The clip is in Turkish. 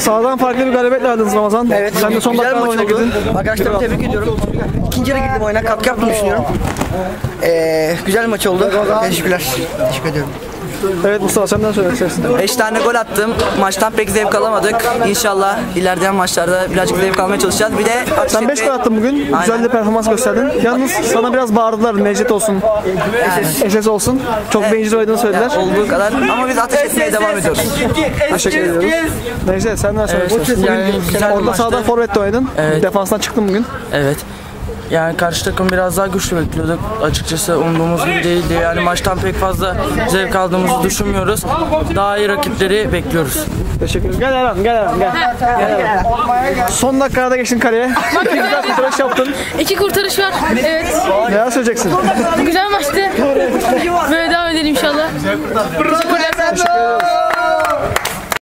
Sağdan farklı bir galibiyetle aldınız Ramazan. Evet. Sen de son Güzel dakikada maç oyuna oldu. girdin. Arkadaşlarımı tebrik ediyorum. İkinci yarı girdim oyuna. Katkı yaptığımı düşünüyorum. Güzel maç oldu. Teşekkürler. Teşekkür ediyorum. Evet Mustafa, senden söylemek istersin. 5 tane gol attım. Maçtan pek zevk alamadık. İnşallah ilerleyen maçlarda birazcık zevk almaya çalışacağız. Bir de Sen 5 gol attın bugün. Güzel bir performans gösterdin. Yalnız sana biraz bağırdılar. Necdet olsun, SS olsun. Çok bencil oynadığını söylediler. olduğu kadar. Ama biz ateş etmeye devam ediyoruz. Teşekkür ediyoruz. Necdet, senden söylemek istersin. yani güzel bir Orada maçtı. sağdan forvette oynadın. Evet. Defanstan çıktın bugün. Evet. Yani karşı takım biraz daha güçlü bekliyorduk. Açıkçası umduğumuz gibi değildi. Yani maçtan pek fazla zevk aldığımızı düşünmüyoruz. Daha iyi rakipleri bekliyoruz. Teşekkür ederim. Gel Eren, gel Eren, gel. Gel Eren. Son dakikada geçtin kaleye. Güzel kurtarış yaptın. 2 kurtarış var. Evet. Neler söyleyeceksin? Güzel maçtı. Böyle devam edelim inşallah. Teşekkürler. Teşekkür ediyoruz.